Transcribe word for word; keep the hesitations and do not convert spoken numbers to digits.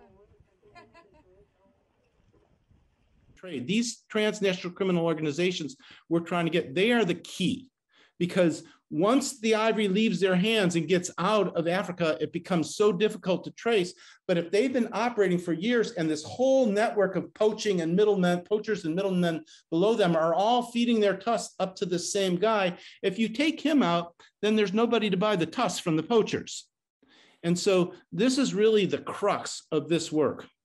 Trade. These transnational criminal organizations we're trying to get, they are the key, because once the ivory leaves their hands and gets out of Africa, it becomes so difficult to trace. But if they've been operating for years and this whole network of poaching and middlemen, poachers and middlemen below them are all feeding their tusks up to the same guy, if you take him out, then there's nobody to buy the tusks from the poachers. And so this is really the crux of this work.